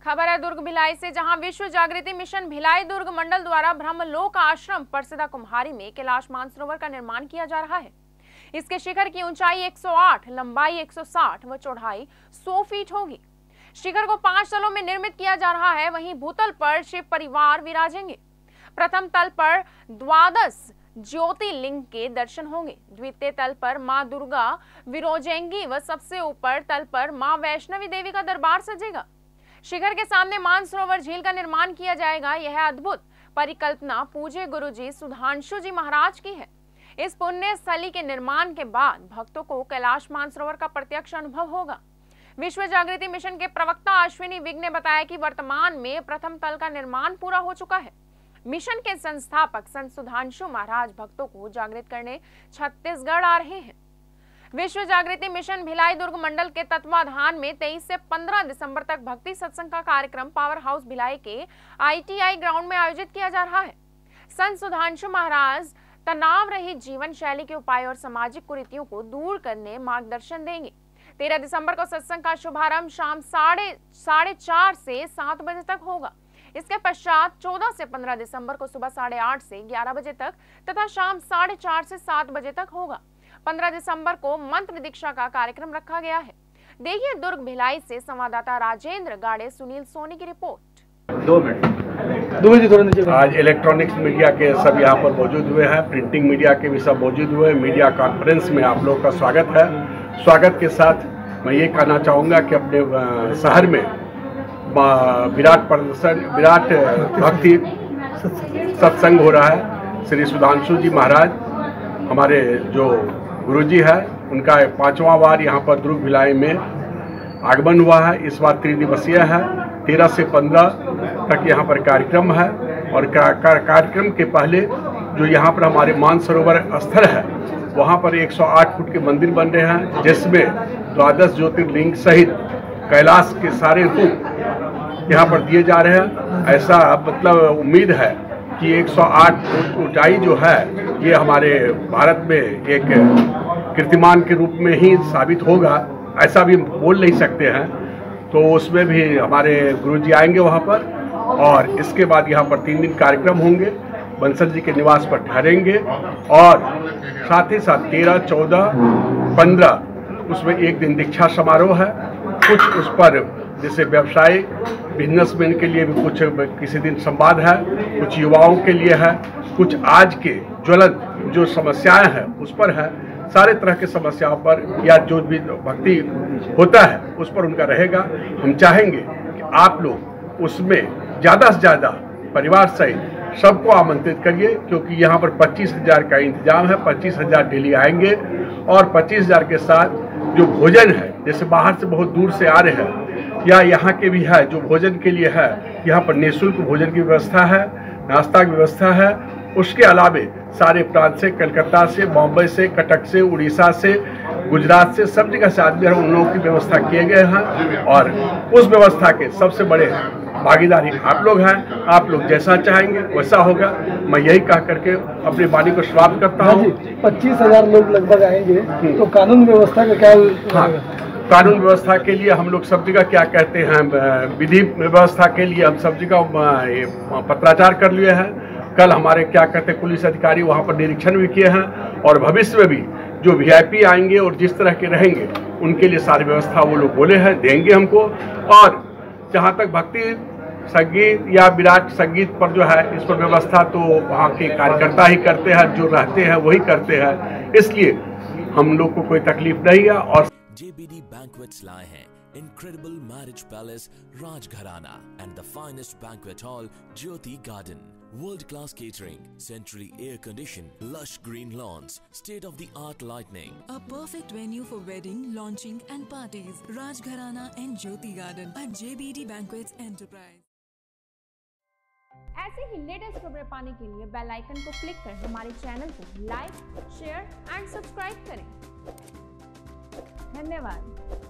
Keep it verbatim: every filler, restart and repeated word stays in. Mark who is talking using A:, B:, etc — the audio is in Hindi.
A: खबर है दुर्ग भिलाई से, जहां विश्व जागृति मिशन भिलाई दुर्ग मंडल द्वारा ब्रह्मलोक आश्रम परसदा कुम्हारी में कैलाश मानसरोवर का निर्माण किया जा रहा है। इसके शिखर की ऊंचाई एक सौ आठ, लंबाई एक सौ साठ व चौड़ाई सौ फीट होगी। शिखर को पांच तलों में निर्मित किया जा रहा है। वहीं भूतल पर शिव परिवार विराजेंगे। प्रथम तल पर द्वादश ज्योतिर्लिंग के दर्शन होंगे। द्वितीय तल पर मां दुर्गा विराजेंगी व सबसे ऊपर तल पर मां वैष्णवी देवी का दरबार सजेगा। शिखर के सामने मानसरोवर झील का निर्माण किया जाएगा। यह अद्भुत परिकल्पना पूज्य गुरुजी सुधांशु जी महाराज की है। इस पुण्य स्थली के निर्माण के बाद भक्तों को कैलाश मानसरोवर का प्रत्यक्ष अनुभव होगा। विश्व जागृति मिशन के प्रवक्ता अश्विनी विग ने बताया कि वर्तमान में प्रथम तल का निर्माण पूरा हो चुका है। मिशन के संस्थापक संत सुधांशु महाराज भक्तों को जागृत करने छत्तीसगढ़ आ रहे हैं। विश्व जागृति मिशन भिलाई दुर्ग मंडल के तत्वाधान में तेईस से पंद्रह दिसंबर तक भक्ति सत्संग का कार्यक्रम पावर हाउस भिलाई के आईटीआई ग्राउंड में आयोजित किया जा रहा है। संत सुधांशु महाराज तनाव रहित जीवन शैली के उपाय और सामाजिक कुरीतियों को दूर करने मार्गदर्शन देंगे। तेरह दिसंबर को सत्संग का शुभारंभ शाम साढ़े साढ़े चार से सात बजे तक होगा। इसके पश्चात चौदह से पंद्रह दिसंबर को सुबह साढ़े आठ से ग्यारह बजे तक तथा शाम साढ़े चार से सात बजे तक होगा। पंद्रह दिसंबर को मंत्र दीक्षा का कार्यक्रम रखा गया है। देखिए दुर्ग भिलाई से संवाददाता राजेंद्र गाड़े सुनील सोनी की रिपोर्ट।
B: दो मिनट दो मिनट आज इलेक्ट्रॉनिक्स मीडिया के सब यहाँ पर मौजूद हुए हैं, प्रिंटिंग मीडिया के भी सब मौजूद हुए। मीडिया कॉन्फ्रेंस में आप लोग का स्वागत है। स्वागत के साथ मैं ये कहना चाहूँगा कि अपने शहर में विराट प्रदर्शन विराट भक्ति सत्संग हो रहा है। श्री सुधांशु जी महाराज हमारे जो गुरुजी है, उनका पांचवा बार यहाँ पर दुर्ग भिलाई में आगमन हुआ है। इस बार त्रिदिवसीय है। तेरह से पंद्रह तक यहाँ पर कार्यक्रम है और कार्यक्रम के पहले जो यहाँ पर हमारे मानसरोवर स्थल है, वहाँ पर एक सौ आठ फुट के मंदिर बन रहे हैं, जिसमें द्वादश ज्योतिर्लिंग सहित कैलाश के सारे रूप यहाँ पर दिए जा रहे हैं। ऐसा मतलब उम्मीद है कि एक सौ आठ फुट ऊंचाई जो है ये हमारे भारत में एक कीर्तिमान के रूप में ही साबित होगा, ऐसा भी बोल नहीं सकते हैं। तो उसमें भी हमारे गुरुजी आएंगे वहाँ पर और इसके बाद यहाँ पर तीन दिन कार्यक्रम होंगे। बंसल जी के निवास पर ठहरेंगे और साथ ही साथ तेरह चौदह पंद्रह उसमें एक दिन दीक्षा समारोह है। कुछ उस पर जैसे व्यवसाय बिजनेसमैन के लिए भी कुछ किसी दिन संवाद है, कुछ युवाओं के लिए है, कुछ आज के ज्वलंत जो समस्याएं हैं उस पर है। सारे तरह के समस्याओं पर या जो भी भक्ति होता है उस पर उनका रहेगा। हम चाहेंगे कि आप लोग उसमें ज़्यादा से ज़्यादा परिवार सहित सबको आमंत्रित करिए, क्योंकि यहाँ पर पच्चीस हजार का इंतजाम है। पच्चीस हजार डेली आएंगे और पच्चीस हजार के साथ जो भोजन है, जैसे बाहर से बहुत दूर से आ रहे हैं या यहाँ के भी है जो भोजन के लिए है, यहाँ पर निःशुल्क भोजन की व्यवस्था है, नाश्ता की व्यवस्था है। उसके अलावे सारे प्रांत से, कलकत्ता से, बॉम्बे से, कटक से, उड़ीसा से, गुजरात से, सब जगह से आदमी उन लोगों की व्यवस्था किए गए हैं और उस व्यवस्था के सबसे बड़े भागीदारी आप लोग हैं। आप लोग जैसा चाहेंगे वैसा होगा। मैं यही कह करके अपनी वाणी को समाप्त करता हूँ।
C: पच्चीस हजार लोग लगभग आएंगे, तो कानून व्यवस्था का क्या?
B: हाँ, कानून व्यवस्था के लिए हम लोग सब जगह क्या कहते हैं, विधि व्यवस्था के लिए हम सब जगह पत्राचार कर लिए हैं। कल हमारे क्या कहते हैं पुलिस अधिकारी वहाँ पर निरीक्षण भी किए हैं और भविष्य में भी जो वीआईपी आएंगे और जिस तरह के रहेंगे उनके लिए सारी व्यवस्था वो लोग बोले हैं देंगे हमको। और जहाँ तक भक्ति संगीत या विराट संगीत पर जो है इस पर व्यवस्था तो वहाँ के कार्यकर्ता ही करते हैं, जो रहते हैं वही करते हैं, इसलिए हम लोग को कोई तकलीफ नहीं है। और
D: जेबीडी बैंक्वेट्स लाए हैं incredible marriage palace Rajgharana and the finest banquet hall Jyoti Garden. World class catering, centrally air conditioned, lush green lawns, state of the art lighting.
E: A perfect venue for wedding, launching and parties. Rajgharana and Jyoti Garden at J B D Banquets Enterprise.
A: ऐसे ही लेटेस्ट खबरें पाने के लिए बेल आइकन को क्लिक कर हमारे चैनल को लाइक, शेयर एंड सब्सक्राइब करें। धन्यवाद।